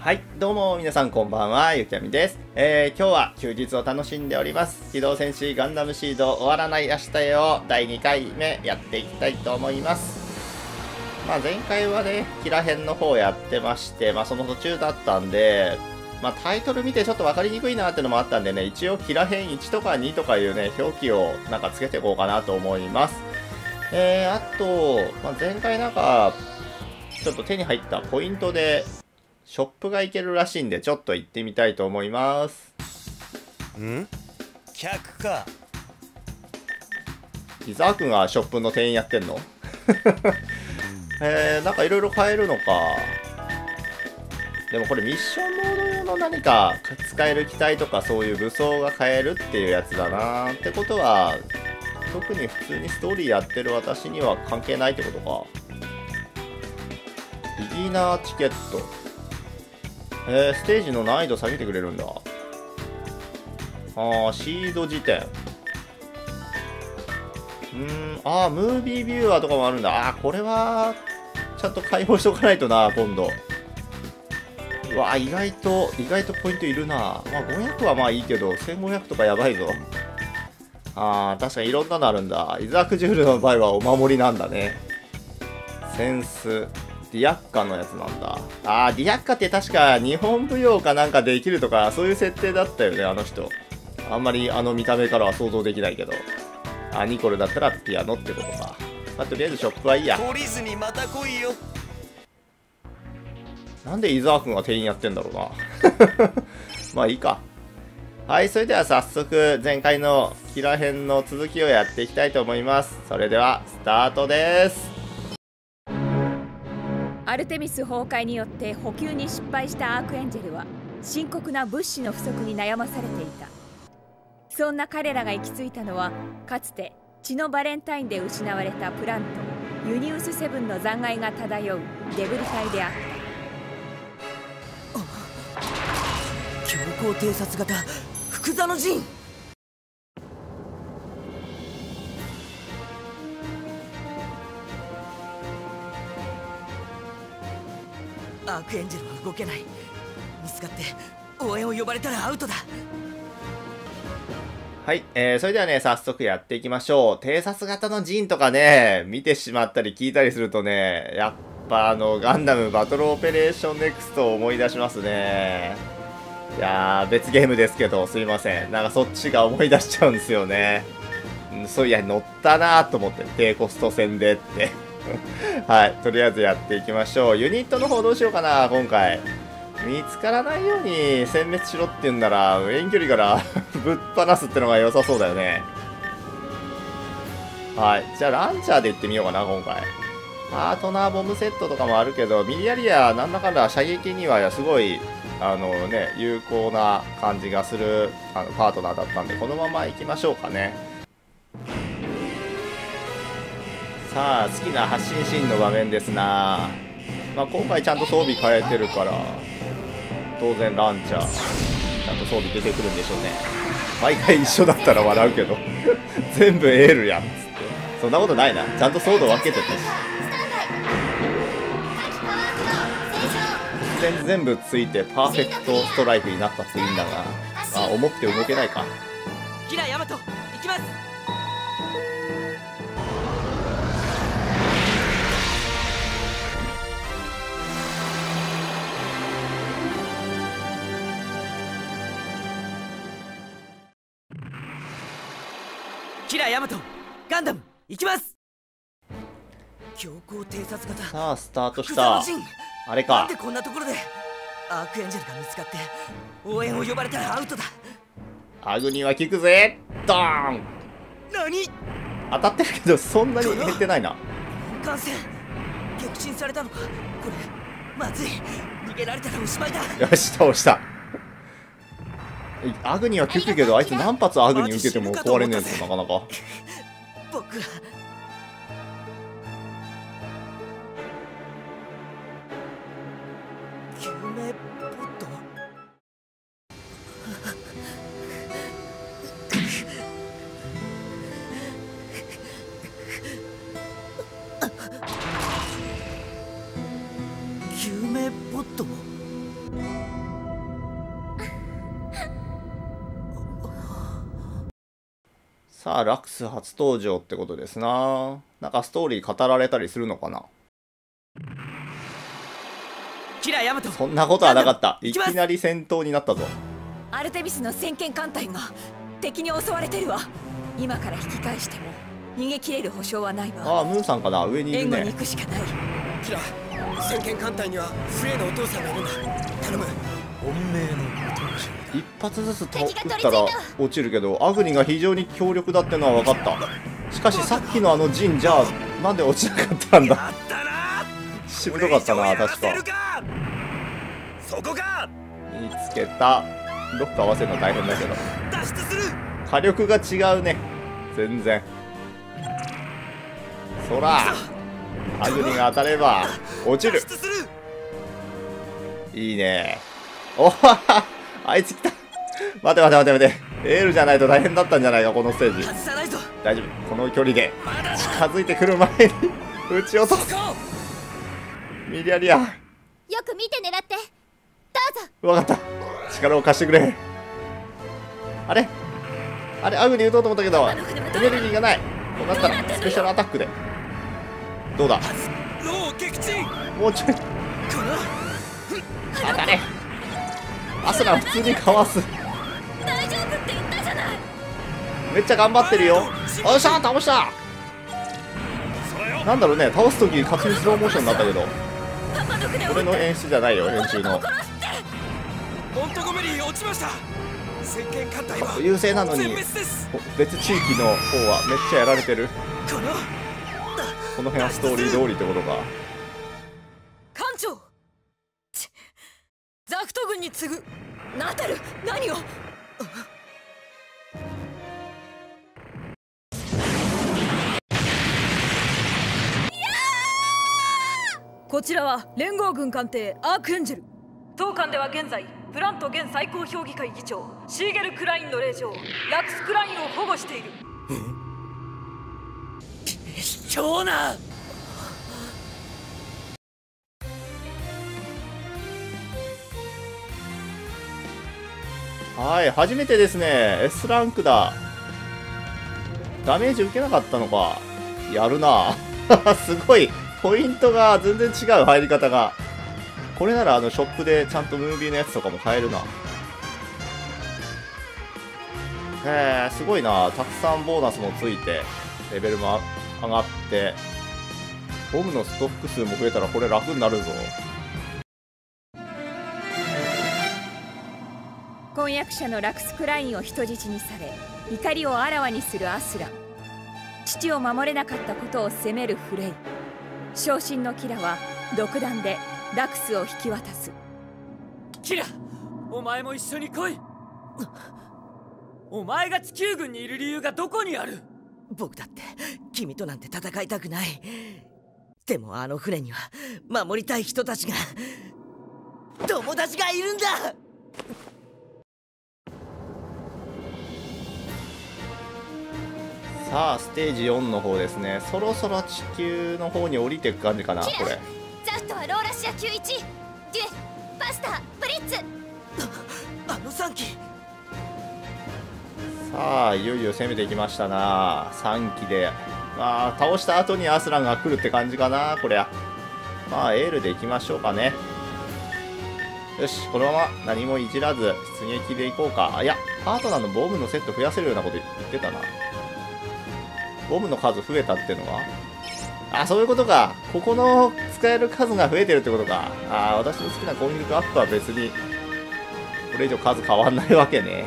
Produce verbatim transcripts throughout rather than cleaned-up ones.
はい、どうも皆さんこんばんは、ゆきあみです。えー、今日は休日を楽しんでおります。機動戦士ガンダムシード終わらない明日へをだいにかいめやっていきたいと思います。まあ前回はね、キラ編の方やってまして、まあその途中だったんで、まあタイトル見てちょっと分かりにくいなってのもあったんでね、一応キラ編いちとかにとかいうね、表記をなんかつけていこうかなと思います。えー、あと、まあ、前回なんか、ちょっと手に入ったポイントで、ショップが行けるらしいんで、ちょっと行ってみたいと思います。 ん？客か。 伊沢くんがショップの店員やってんの？えー、なんかいろいろ買えるのか。でもこれミッションモード用の何か使える機体とかそういう武装が買えるっていうやつだな。ってことは、特に普通にストーリーやってる私には関係ないってことか。ビギナーチケット。えー、ステージの難易度下げてくれるんだ。あー、シード辞典。うーん、あー、ムービービューアーとかもあるんだ。あー、これは、ちゃんと開放しとかないとな、今度。うわー、意外と、意外とポイントいるな。まあ、ごひゃくはまあいいけど、せんごひゃくとかやばいぞ。あー、確かにいろんなのあるんだ。イザークジュールの場合はお守りなんだね。センス。ディアッカのやつなんだ。あー、ディアッカって確か日本舞踊かなんかできるとか、そういう設定だったよね、あの人。あんまりあの見た目からは想像できないけど。あ、ニコルだったらピアノってことか。まあ、とりあえずショップはいいや。 懲りずにまた来いよ。 なんで伊沢くんが店員やってんだろうな。まあいいか。はい、それでは早速前回のキラ編の続きをやっていきたいと思います。それではスタートです。 アルテミス崩壊によって補給に失敗したアークエンジェルは深刻な物資の不足に悩まされていた。そんな彼らが行き着いたのは、かつて血のバレンタインで失われたプラントユニウスセブンの残骸が漂うデブリ隊であった。 強行偵察型福座の陣。アークエンジェルは動けない。見つかって応援を呼ばれたらアウトだ。 はい、えー、それではね、早速やっていきましょう。偵察型の陣とかね、見てしまったり聞いたりするとね、やっぱあの、ガンダムバトルオペレーションネクストを思い出しますね。いやー、別ゲームですけど、すいません。なんかそっちが思い出しちゃうんですよね。うん、そういや、乗ったなーと思って、低コスト戦でって。はい、とりあえずやっていきましょう。ユニットの方どうしようかな、今回。見つからないように殲滅しろって言うんなら、遠距離からぶっ放すってのが良さそうだよね。はい、じゃあランチャーで行ってみようかな、今回。パートナーボムセットとかもあるけど、ミリアリアなんだかんだ射撃にはすごい、あのね、有効な感じがするあのパートナーだったんで、このまま行きましょうかね。さあ、好きな発進シーンの場面ですな。まあ、今回ちゃんと装備変えてるから、当然ランチャー、ちゃんと装備出てくるんでしょうね。毎回一緒だったら笑うけど、全部エールやんっつって。そんなことないな。ちゃんとソード分けてたし。全然全部ついてパーフェクトストライクになったっていいんだが、あ、重くて動けないか。 キラヤマト行きます。キラヤマトガンダム行きます。強行偵察型さあスタートした。あれか。 なんでこんなところでアークエンジェルが見つかって応援を呼ばれたらアウトだ。 アグニは効くぜ。ドーン。 何？ 当たってるけどそんなに減ってないな。 感染撃沈されたのか。これまずい。逃げられたらおしまいだ。 よし、倒した。アグニは効くけど、あいつ何発アグニ受けても壊れねえぞ、なかなか。 僕は救命ポット。救命ポットもさあラクス初登場ってことですな。なんかストーリー語られたりするのかな。 キラヤマト、 そんなことはなかった。い行きますきなり戦闘になったぞ。 アルテミスの先遣艦隊が敵に襲われてるわ。今から引き返しても逃げ切れる保証はないわ。 ああムーさんかな。上にいる援護にね。 行くしかない。 キラ、先遣艦隊にはフレイのお父さんがいるんだ。頼む。本命のお父さんだ。 一発ずつと撃ったら落ちるけど、アグニが非常に強力だってのは分かった。しかしさっきのあの陣じゃあなんで落ちなかったんだ。 あったな。 しぶとかったな。確かそこか。 見つけた。ロック合わせるの大変だけど脱出する。 火力が違うね全然。そらアグニが当たれば落ちる。 脱出する。 いいね。おははあいつ来た。待て待て待て待て。エールじゃないと大変だったんじゃないかこのステージ。 外さないぞ。 大丈夫。この距離でまだ近づいてくる前に撃ち落とす。ミリアリアよく見て狙って。どうぞ。 分かった。力を貸してくれ。あれあれアグニ撃とうと思ったけどエネルギーがない。こうなったらスペシャルアタックで。どうだ。 ロー撃沈。 もうちょいこの当たれ。アスラン普通にかわす。 大丈夫って言ったじゃない。 めっちゃ頑張ってるよ。よっしゃ倒した。なんだろうね、倒すときに勝手にスローモーションになったけど、 パパの船をこれの演出じゃないよ、編集の。 モントゴメリー落ちました。先遣艦隊は優勢なのに全滅です。 別地域の方はめっちゃやられてる。 このこの辺はストーリー通りってことか。 艦長、ちザクト軍に次ぐ。ナタル、何を。こちらは連合軍艦艇アークエンジェル。当艦では現在プラント現最高評議会議長シーゲル・クラインの令嬢ラクス・クラインを保護している。 卑怯な。 はい、初めてですね。 S ランクだ。ダメージ受けなかったのか。やるなすごいポイントが全然違う入り方が。これならあのショップでちゃんとムービーのやつとかも買えるな。へえ、すごいな。たくさんボーナスもついてレベルも上がって、ボムのストック数も増えたらこれ楽になるぞ。 婚約者のラクス・クラインを人質にされ怒りをあらわにするアスラン。父を守れなかったことを責めるフレイ。昇進のキラは独断でラクスを引き渡す。 キラ、お前も一緒に来い。お前が地球軍にいる理由がどこにある。僕だって君となんて戦いたくない。でもあの船には守りたい人たちが、友達がいるんだ。 さあステージよんの方ですね。そろそろ地球の方に降りていく感じかな。これザフトはローラシアきゅうじゅういち、デュエ、バスター、ブリッツ。 あのさん機。 さあいよいよ攻めていきましたな。さん機でまあ倒した後にアスランが来るって感じかな。こりゃまあエールでいきましょうかね。よし、このまま何もいじらず出撃でいこうか。あ、いやパートナーのボムのセット増やせるようなこと言ってたな。ボムの数増えたっていうのは、あ、そういうことか。ここの使える数が増えてるってことか。あ、私の好きな攻撃力アップは別にこれ以上数変わんないわけね。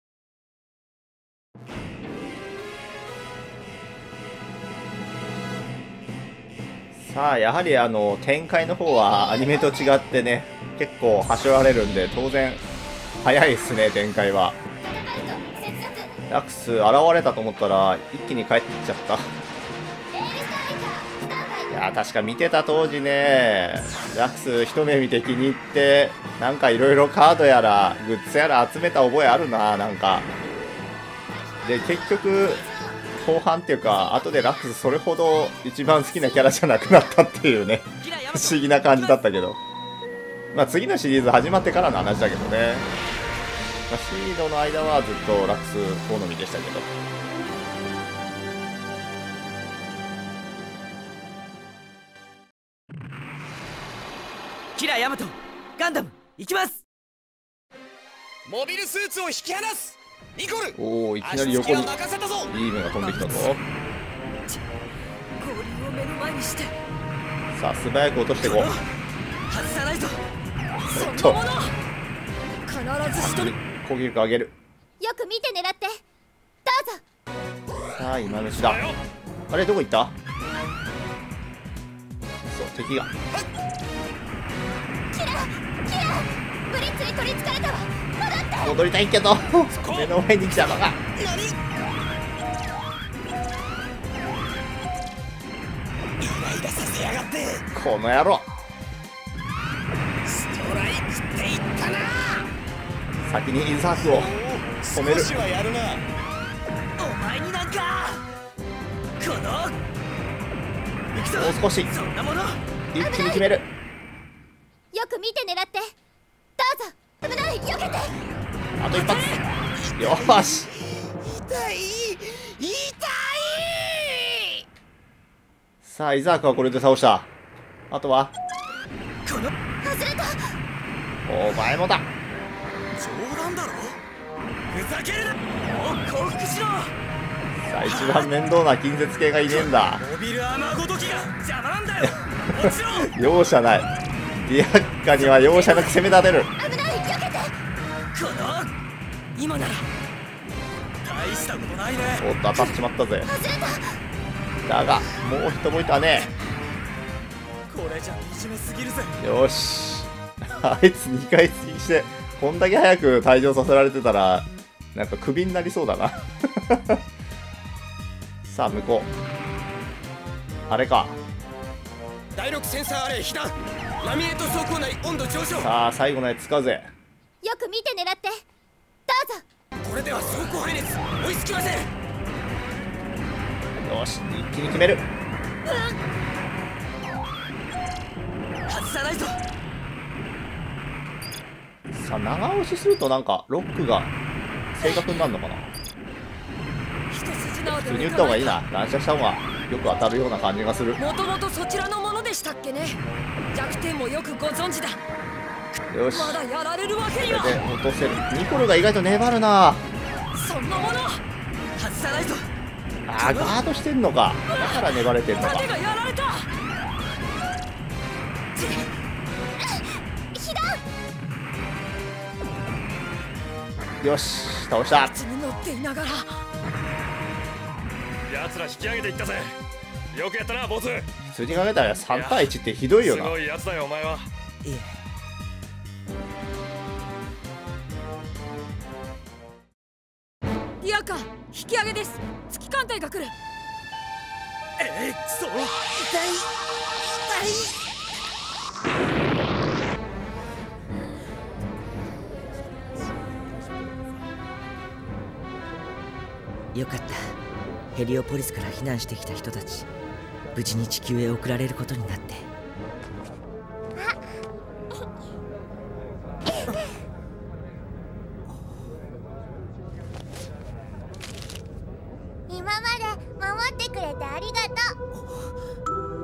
さあやはりあの展開の方はアニメと違ってね、結構はしょられるんで当然早いですね。展開はラクス現れたと思ったら一気に帰ってきちゃった。いや確か見てた当時ね、ラクス一目見て気に入ってなんかいろいろカードやらグッズやら集めた覚えあるな。なんかで結局後半っていうか後でラクスそれほど一番好きなキャラじゃなくなったっていうね不思議な感じだったけど。 まあ次のシリーズ始まってからの話だけどね。まあ、シードの間はずっとラックス好みでしたけど。 キラヤマトガンダム行きます。 モビルスーツを引き離す。ニコル、 おお、いきなり横にビ足つきは任せたぞ。 ームが飛んできたぞ。 合流を目の前にしてさあ素早く落としていこう。 外さないぞ。 おっと、 必ず仕留め攻撃力上げる。 よく見て狙ってどうぞ。 さあ今のうちだ。あれどこ行った？そう、敵が。 キラキラブリッツに取りつかれたわ。戻って戻りたいけど目の前に来たのが。 何？イライラさせやがって。 この野郎、 ストライクって言ったな。 先にイザークを止める。 少しはやるな。 お前になんかこの行くぞ。 もう少しそんなもの。 一気に決める。 よく見て狙ってどうぞ。危ない、避けて。 あと一発。よーし、 痛い痛い。 さあイザークはこれで倒した。あとはこの外れた。 お前もだ。 冗談だろ。 ふざけるな。もう降伏しろ。 さあ一番面倒な近接系がいねえんだ。 モビルアーマーごときが邪魔なんだよ。落ちろ。 容赦ない。ディアッカには容赦なく攻め立てる。 危ない、避けて。 この今なら大したことないね。 おっと当たっちまったぜ。 外れた。 だがもう一ポイントはね。 これじゃ惨めすぎるぜ。 よしあいつにかい追撃してこんだけ早く退場させられてたらなんかクビになりそうだなさあ向こうあれか。 だいろくセンサーアレイ被弾。ラミネート走行内温度上昇。 さあ最後のやつ使うぜ。 よく見て狙ってどうぞ。 これでは走行配列追いつきません。 よし一気に決める。 外さないぞ。 さあ長押しするとなんかロックが正確になるのかな。 一筋縄で普通に打った方がいいな。乱射した方がよく当たるような感じがする。 もともとそちらのものでしたっけね。弱点もよくご存知だ。 よしまだやられるわけには。 これで落とせる。ニコルが意外と粘るな。 そんなもの外さないぞ。 あーガードしてんのか。だから粘れてんのか。 盾がやられた。 被弾。 よし倒した。 血に乗っていながら奴ら引き上げていったぜ。よくやったなボス。 普通に考えたらさん対いちってひどいよな。 すごいやつだよお前は。 いえディアカ引き上げです。月艦隊が来る。 えー、くそ痛い痛い。よかった。ヘリオポリスから避難してきた人たち無事に地球へ送られることになって。 今まで守ってくれてありがとう。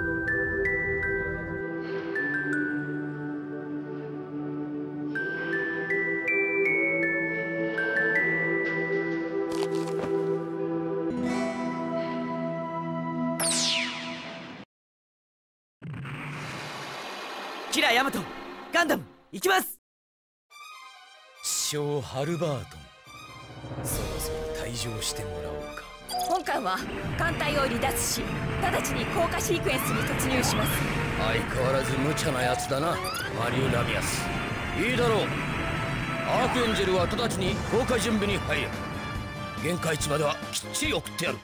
キラヤマトガンダム行きます。 ショー・ハルバートン、そろそろ退場してもらおうか。 本艦は艦隊を離脱し直ちに降下シークエンスに突入します。 相変わらず無茶なやつだな、マリュー・ラミアス。いいだろう。アークエンジェルは直ちに公開準備に入る。限界値まではきっちり送ってやる。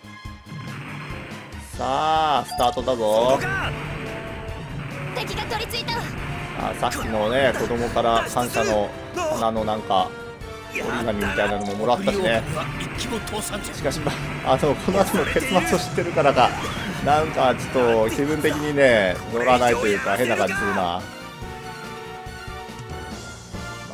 さあスタートだぞ。 敵が取り付いたわ。 あさっきのね子供から感謝の花のなんか折り紙みたいなのももらったしね。しかしまああのこの後の結末を知ってるからかなんかちょっと気分的にね乗らないというか変な感じするな。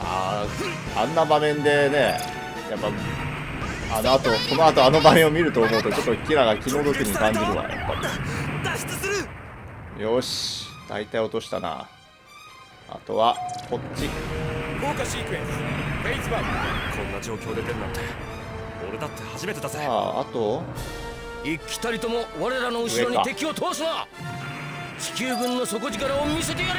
ああ、あんな場面でね、やっぱあの後この後あの場面を見ると思うとちょっとキラが気の毒に感じるわ。やっぱ脱出する。 りよし、大体落としたな。あとはこっち。 豪華シークエンスフェイズワン。こんな状況で出るなんて俺だって初めてだぜ。 さあ、あと一機たりとも我らの後ろに敵を通すな。地球軍の底力を見せてやれ。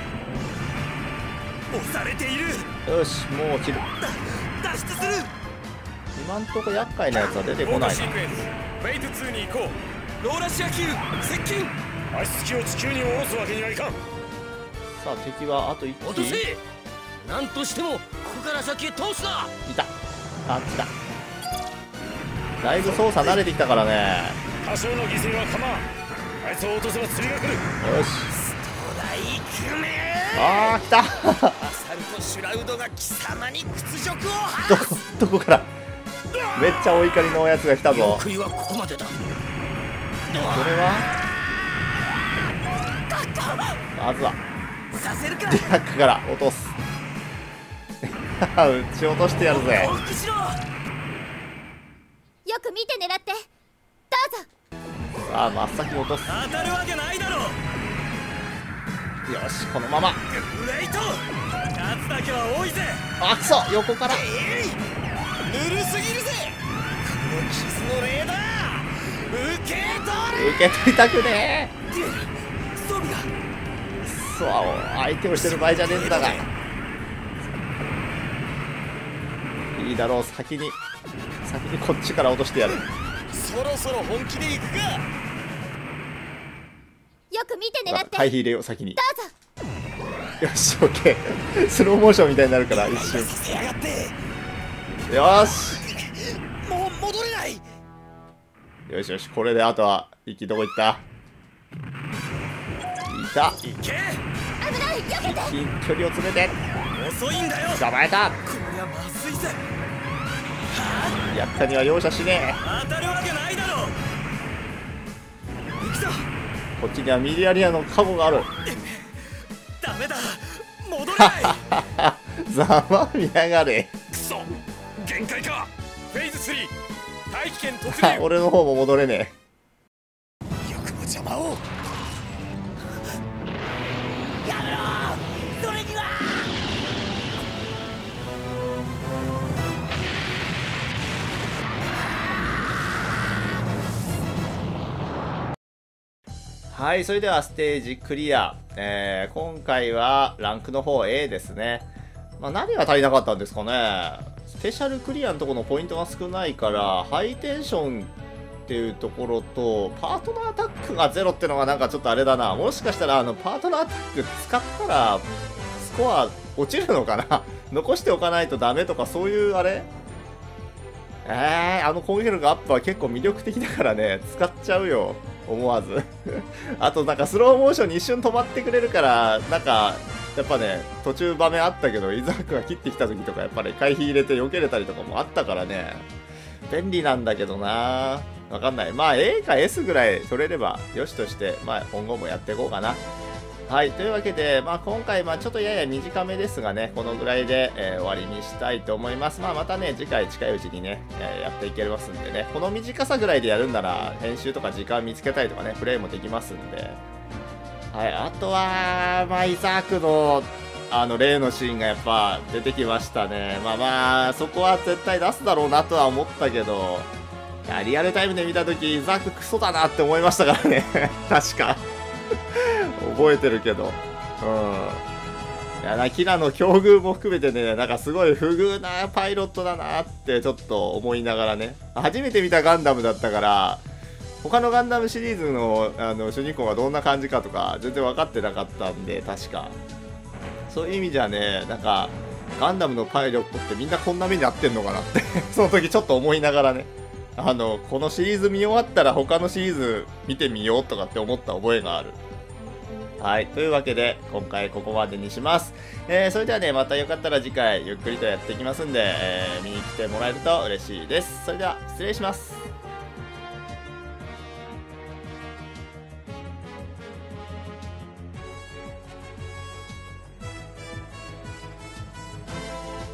押されている。 よし、もう落ちる。 脱出する。 今んとこ厄介なやつは出てこ豪ないな。 華シークエンスフェイトツーに行こう。 ローラシア級接近。 足つきを地球に下ろすわけにはいかん。 さあ、敵はあといっ機。 落とせ。なんとしてもここから先へ通すな。 いた。あっちだ。だいぶ操作慣れてきたからね。 多少の犠牲は構わん。あいつを落とせば釣りが来る。 よし。 ストライクめ。 あー、来た。 アサルト・シュラウドが貴様に屈辱をど晴らす。 こどこからめっちゃお怒りのやつが来たぞ。 食いはここまでだ。 これはまずはさせるか。 ディラックから落とす。撃ち落としてやるぜ。 降伏しろ。 よく見て狙って。どうぞ。 さあ、真っ先に落とす。 当たるわけないだろ。 よし、このまま。 ウェイト。勝つだけは多いぜ。 あ、くそ、横から。 えい。ぬるすぎるぜ。この傷の礼だ。受け取れ。 受け取りたくね装備が。 え。そう、相手をしてる場合じゃねえんだが。いいだろう、先に先にこっちから落としてやる。 そろそろ本気で行くか。 よく見て狙って。 回避入れよう、先に。 どうぞ。 よし、オッケー。スローモーションみたいになるから一瞬。 させやがって。 よーし、 もう戻れない。 よしよし、これであとは一気どこ行った。いた。 行け。 危ない。避けて。 近距離を詰めて遅いんだよ。 捕まえた。 こりゃまずいぜ。 やったには容赦しね当たるわけないだろ。行くぞ。 え。こっちにはミリアリアのカゴがある。 ダメだ。戻れない。 ざまみやがれ。 くそ限界か。フェーズスリー大気圏突入。 俺の方も戻れねよくも邪魔を。やめろ。それには。 え。はい、それではステージクリア。えー、今回はランクの方 エー ですね。まあ、何が足りなかったんですかね。スペシャルクリアのところのポイントが少ないからハイテンションっていうところとパートナーアタックがゼロってのがなんかちょっとあれだな。もしかしたらあのパートナーアタック使ったらスコア落ちるのかな。残しておかないとダメとかそういうあれ。えー、あの攻撃力アップは結構魅力的だからね、使っちゃうよ、思わず。あとなんかスローモーションに一瞬止まってくれるから、なんか、やっぱね、途中場面あったけど、イザークが切ってきた時とか、やっぱり回避入れて避けれたりとかもあったからね、便利なんだけどな。わかんない。まあ エー か エス ぐらい取れればよしとして、まあ今後もやっていこうかな。はい、というわけで、まあ、今回、まあ、ちょっとやや短めですがね、このぐらいで、えー、終わりにしたいと思います。まあ、またね、次回近いうちにね、えー、やっていけますんでね、この短さぐらいでやるんなら、編集とか時間見つけたりとかね、プレイもできますんで、はい、あとは、まあ、イザークの、あの、例のシーンがやっぱ出てきましたね。まあまあ、そこは絶対出すだろうなとは思ったけど、いや、リアルタイムで見たとき、イザーククソだなって思いましたからね、確か。覚えてるけど、うん。いやな、キラの境遇も含めてね、なんかすごい不遇なパイロットだなってちょっと思いながらね、初めて見たガンダムだったから、他のガンダムシリーズのあの主人公がどんな感じかとか全然分かってなかったんで、確か。そういう意味じゃね、なんか、ガンダムのパイロットってみんなこんな目に遭ってんのかなって、その時ちょっと思いながらね、あの、このシリーズ見終わったら他のシリーズ見てみようとかって思った覚えがある。はい。というわけで、今回ここまでにします。えー、それではね、またよかったら次回ゆっくりとやっていきますんで、えー、見に来てもらえると嬉しいです。それでは、失礼します。